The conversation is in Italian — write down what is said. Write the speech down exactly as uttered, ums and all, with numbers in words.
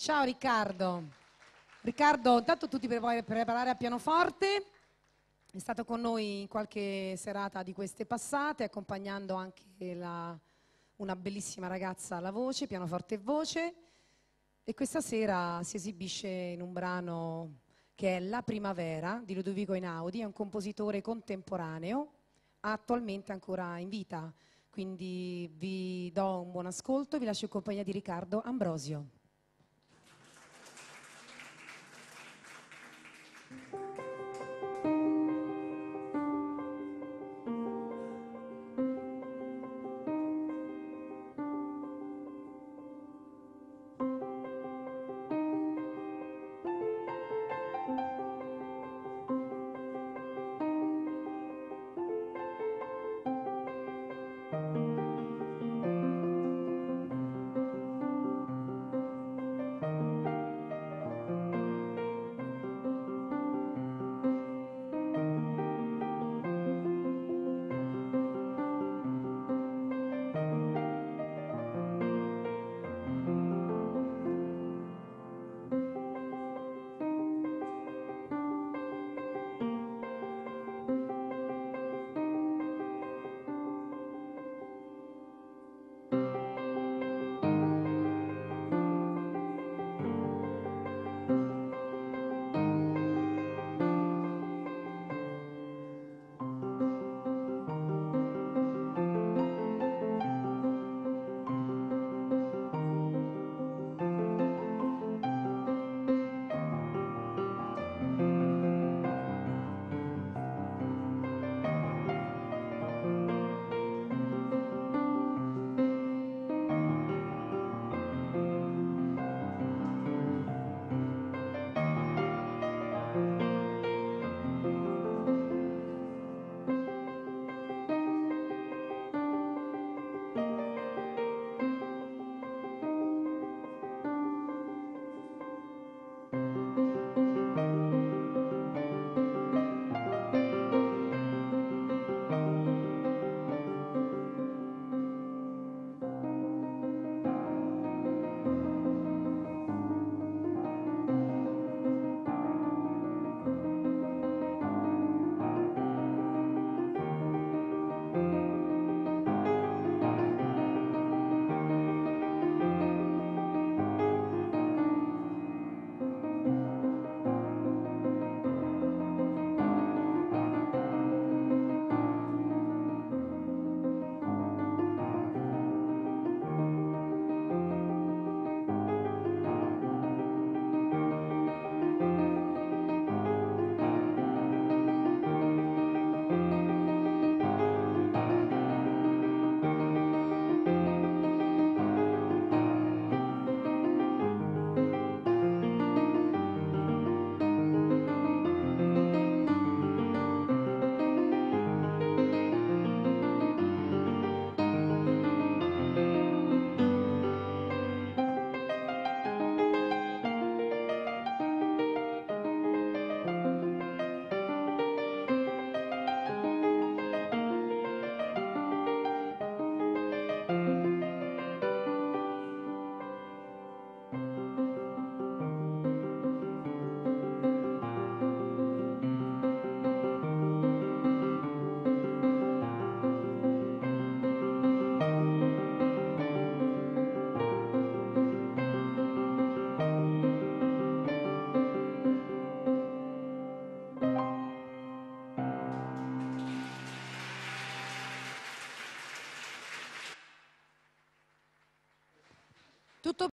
Ciao Riccardo. Riccardo, intanto tu ti puoi preparare a pianoforte, è stato con noi in qualche serata di queste passate, accompagnando anche la- una bellissima ragazza alla voce, pianoforte e voce, e questa sera si esibisce in un brano che è La Primavera di Ludovico Einaudi, è un compositore contemporaneo, attualmente ancora in vita, quindi vi do un buon ascolto e vi lascio in compagnia di Riccardo Ambrosio. Tutto